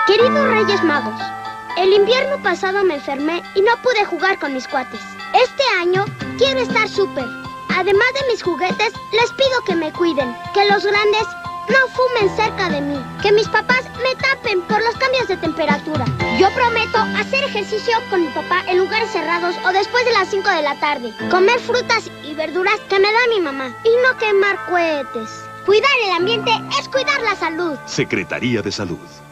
Queridos Reyes Magos, el invierno pasado me enfermé y no pude jugar con mis cuates. Este año quiero estar súper. Además de mis juguetes, les pido que me cuiden, que los grandes no fumen cerca de mí, que mis papás me tapen por los cambios de temperatura. Yo prometo hacer ejercicio con mi papá en lugares cerrados o después de las 5 de la tarde. Comer frutas y verduras que me da mi mamá y no quemar cohetes. Cuidar el ambiente es cuidar la salud. Secretaría de Salud.